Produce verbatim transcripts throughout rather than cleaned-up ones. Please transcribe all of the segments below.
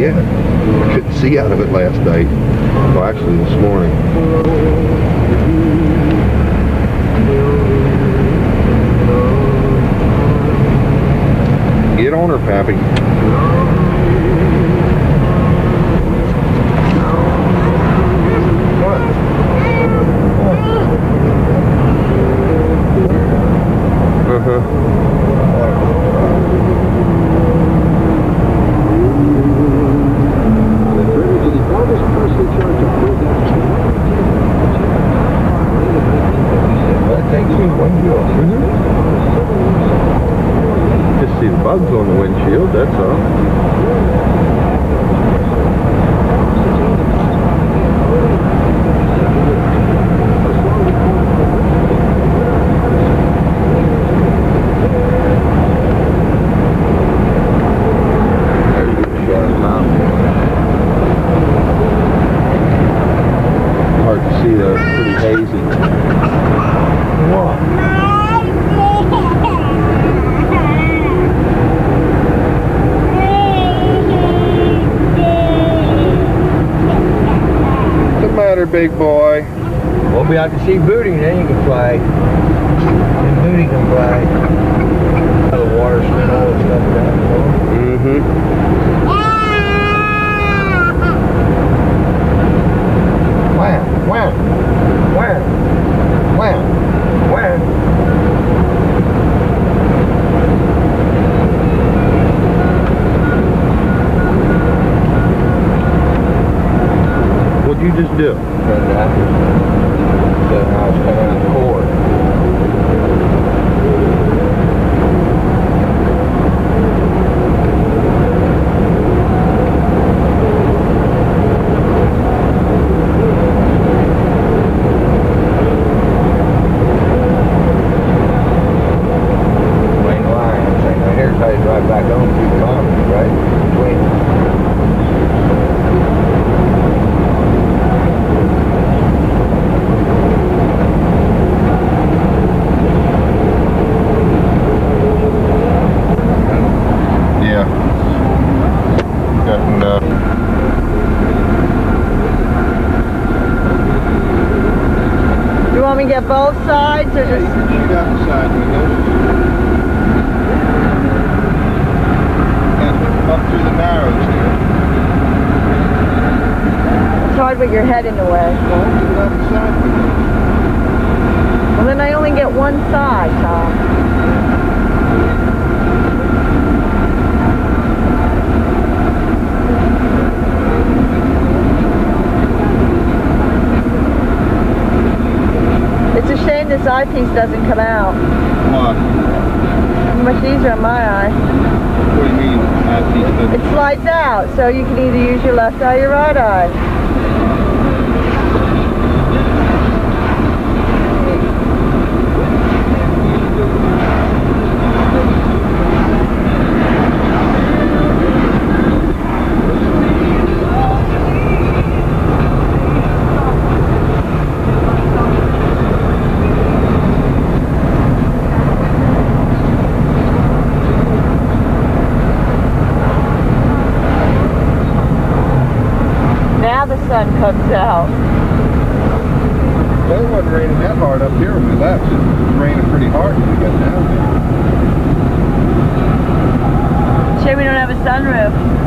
yet. I couldn't see out of it last night. Well, actually this morning. Get on her, Pappy. Uh-huh. Just see the bugs on the windshield, that's all. Hard to see though, it's pretty hazy. Whoa. Big boy. We'll be out to see Booty, then you can play. Then Booty can play. The water spin all the stuff down there. Mm-hmm. Wham, wham, wham, wham, wham. What'd you just do? That. So now it's coming out the cord. Between the lines. Right here's how you drive back home through the mountains, right? Between. Get both sides or just shoot out the side windows and up through the narrows here. It's hard with your head in the way. Well, shoot out the side windows. Well, then I only get one side, Tom. It's a shame this eyepiece doesn't come out. What? Much easier on my eye. What do you mean, eyepiece doesn't? It slides out, so you can either use your left eye or your right eye. Sun comes out. Well, it wasn't raining that hard up here when we left. It was raining pretty hard when we got down there. Shame we don't have a sunroof.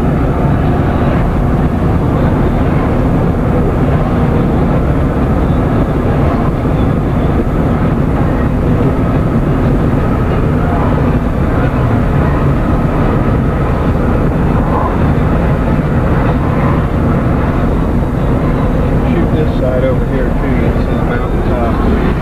Over here too, you can see the mountain tops.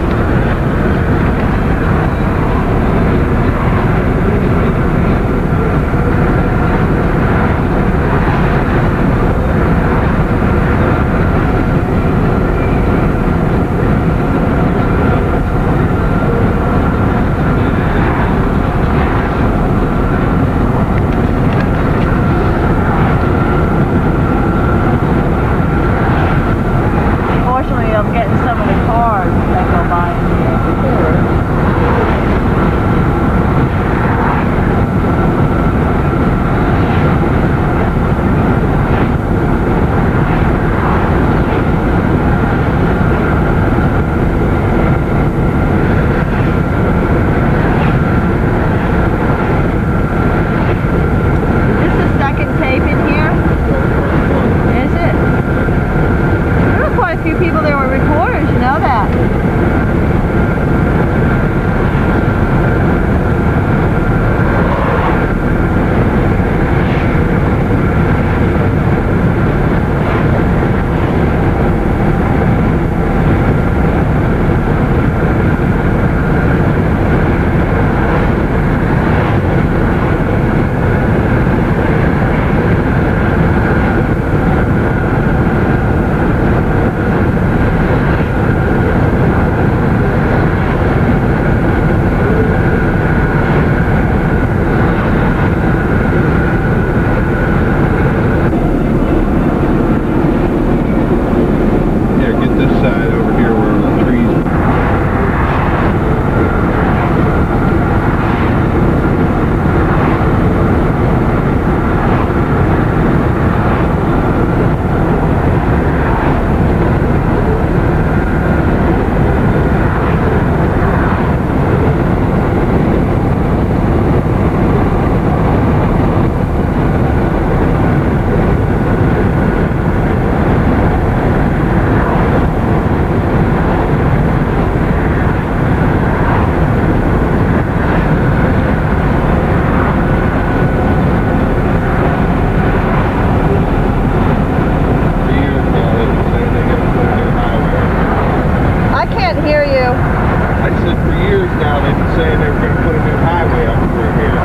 now, they've been saying they were going to put a new highway up through here.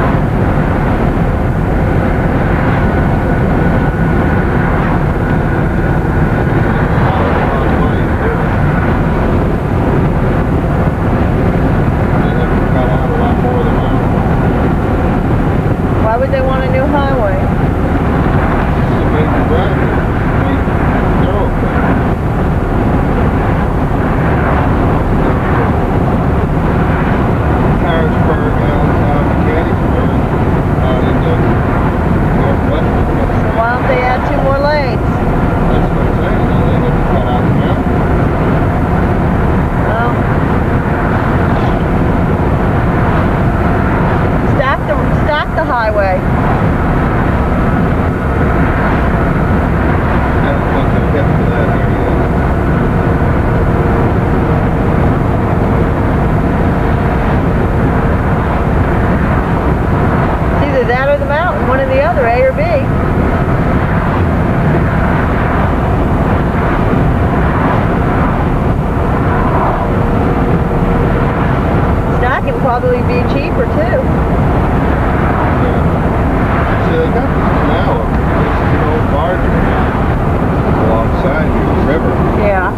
Why would they want a new highway? It's a major driveway, major thoroughfare. Harrisburg, Allentown, Gettysburg, out in the northwest. So why don't they add two more lanes? That's what I'm saying. Now they have to cut out the mountain. Well, stack the stack the highway. I don't think they'll get to that here yet. It's either that or the mountain, one or the other, A or B. Stacking would probably be cheaper too. So they got this canal up here. This is an old barge canal alongside here, the river. Yeah.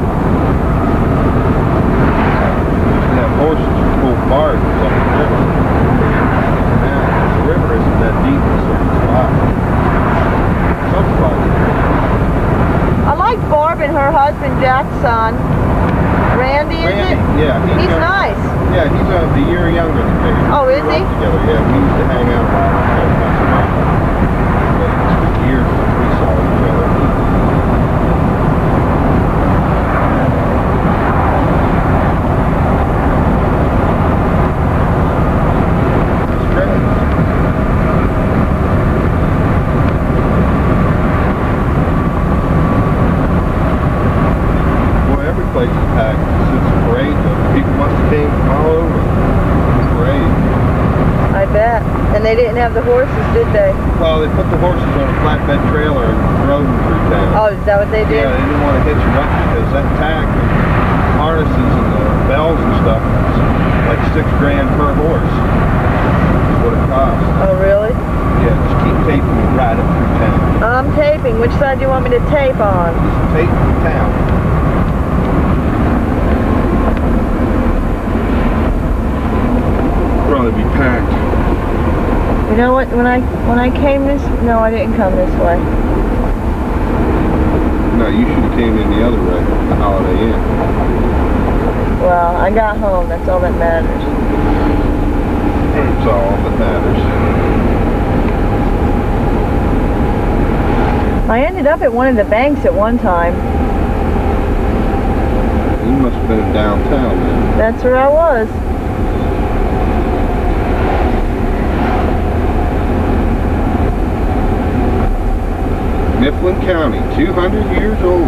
And that horses pull barges up the river. Now, the river isn't that deep in certain spots. Some spots. I like Barb and her husband, Jack's son. Randy, is Randy, it? yeah. He's young- nice. Yeah, he's uh, a year younger than me. Oh, is We he? grew up together, yeah. We used to hang out together once a month. But it's been years since we saw each other. It's great. Boy, every place is packed. It's a parade, though. People must have came from all over the parade. I bet. And they didn't have the horses, did they? Well, they put the horses on a flatbed trailer and rode them through town. Oh, is that what they did? Yeah, they didn't want to hitch them up because that tack and harnesses and the bells and stuff was like six grand per horse. Is what it cost. Oh, really? Yeah, just keep taping and ride it through town. I'm taping. Which side do you want me to tape on? Just tape through town. Probably be packed. You know what? When I when I came this, no, I didn't come this way. No, you should have came in the other way, the Holiday Inn. Well, I got home. That's all that matters. It's all that matters. I ended up at one of the banks at one time. You must have been in downtown then. That's where I was. Mifflin County, two hundred years old.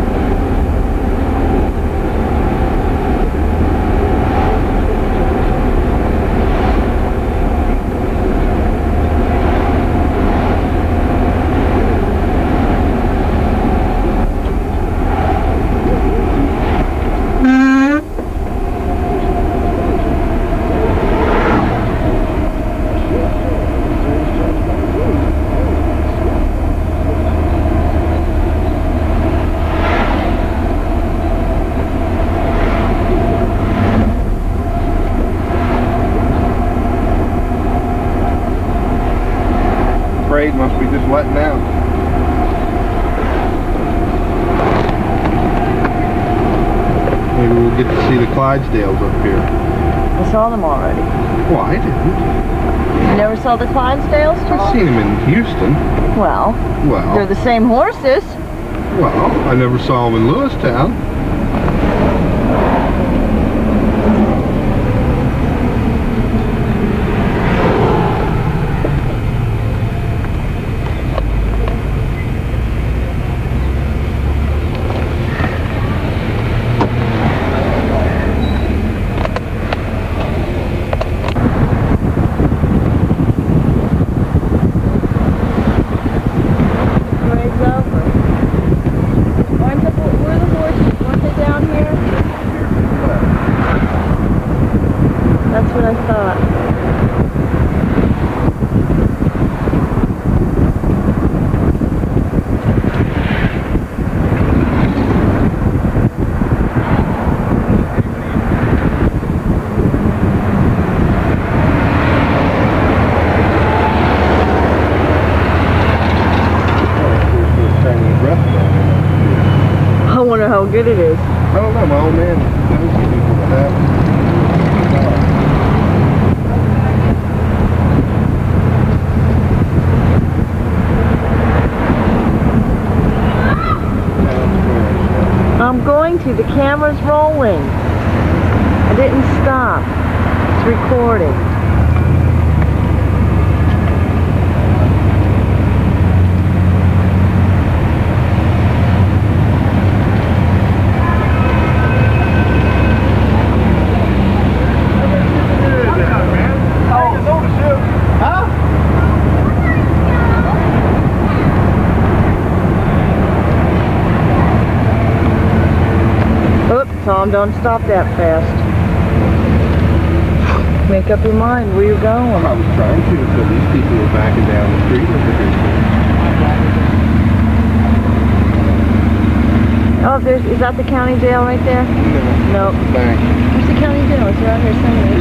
Parade must be just letting out. Maybe we'll get to see the Clydesdales up here. I saw them already. Well, I didn't. You never saw the Clydesdales, I've Tom? seen them in Houston. Well, Well, they're the same horses. well, I never saw them in Lewistown. Parade's over. Where's the, where are the horses? One That's what I thought. How good it is. I don't know, my old man knows the people that have it. I'm going to. The camera's rolling. I didn't stop. It's recording. Tom, don't stop that fast. Make up your mind where you're going. I was trying to until these people were backing down the street with the big Oh, there's, is that the county jail right there? No. Nope. The bank. Where's the county jail? It's around here somewhere.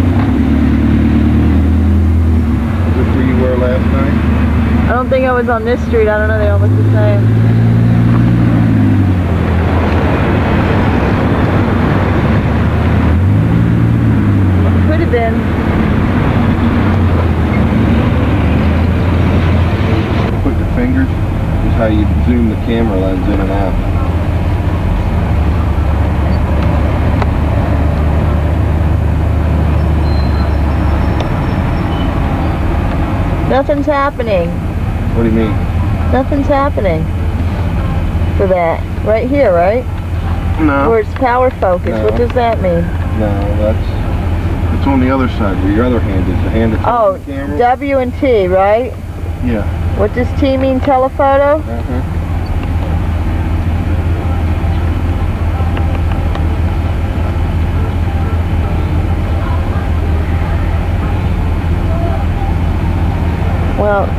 Is this where you were last night? I don't think I was on this street. I don't know. They all look the same. Then put your fingers is how you zoom the camera lens in and out. Nothing's happening. What do you mean? Nothing's happening for that. Right here, right? No. Where it's power focus. No. What does that mean? No, that's it's on the other side where your other hand is. The hand that's Oh, on the camera. W and T, right? Yeah. What does T mean? Telephoto? Uh-huh. Well,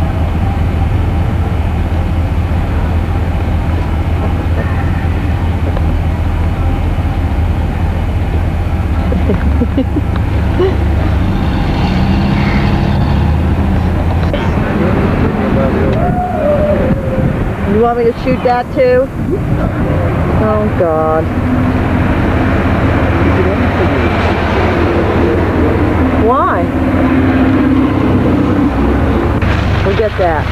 you want me to shoot that too? Oh God. Why? Forget that.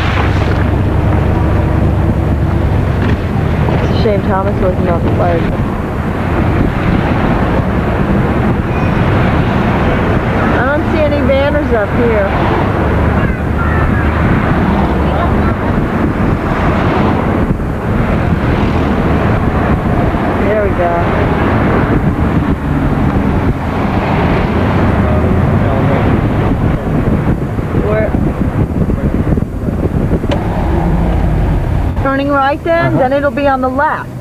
It's a shame Thomas wasn't off the fire. I don't see any banners up here. There we go. Where? Turning right then? Uh-huh. Then it'll be on the left.